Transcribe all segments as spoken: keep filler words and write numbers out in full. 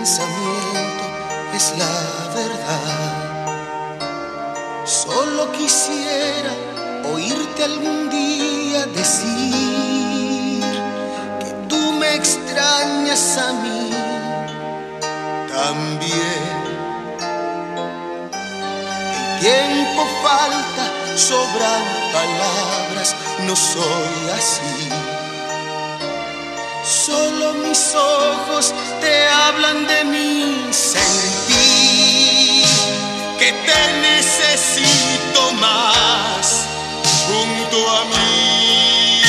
pensamiento es la verdad. Solo quisiera oírte algún día decir que tú me extrañas a mí también. El tiempo falta, sobran palabras, no soy así. Solo mis ojos te hablan de mí. Sentí que te necesito más junto a mí.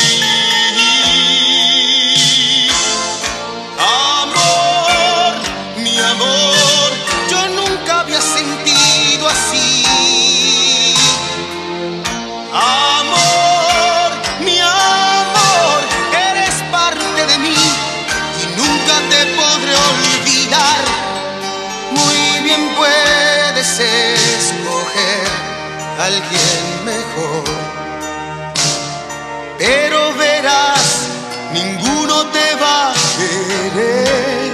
Amor, mi amor, yo nunca había sentido así. Amor, mi amor, eres parte de mí y nunca te podré olvidar. Muy bien puedes escoger a alguien mejor, pero verás, ninguno te va a querer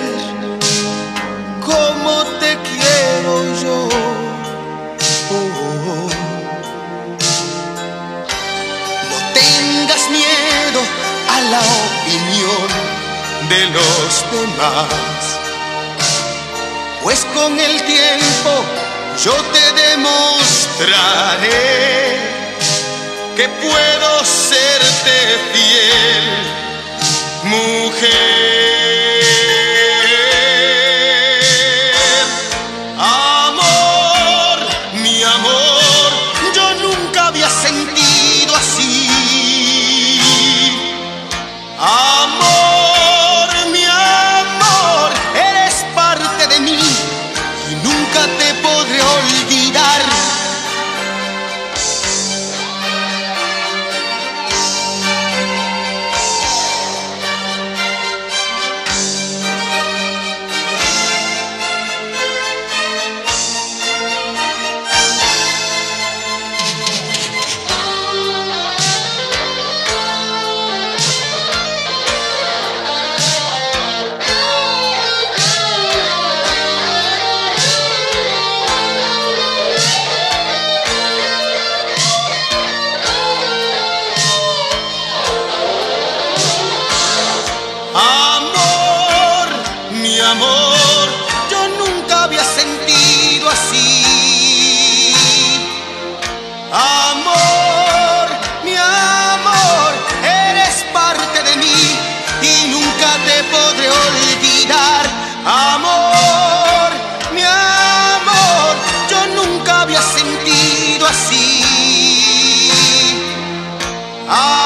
como te quiero yo. Oh, oh, oh. No tengas miedo a la opinión de los demás, pues con el tiempo yo te demostraré que puedo serte fiel, mujer. Amor, mi amor, yo nunca había sentido así. Amor, mi amor, eres parte de mí y nunca te podré olvidar. Amor, mi amor, yo nunca había sentido así. Amor, mi amor, eres parte de mí y nunca te podré olvidar. Amor, mi amor, yo nunca había sentido así.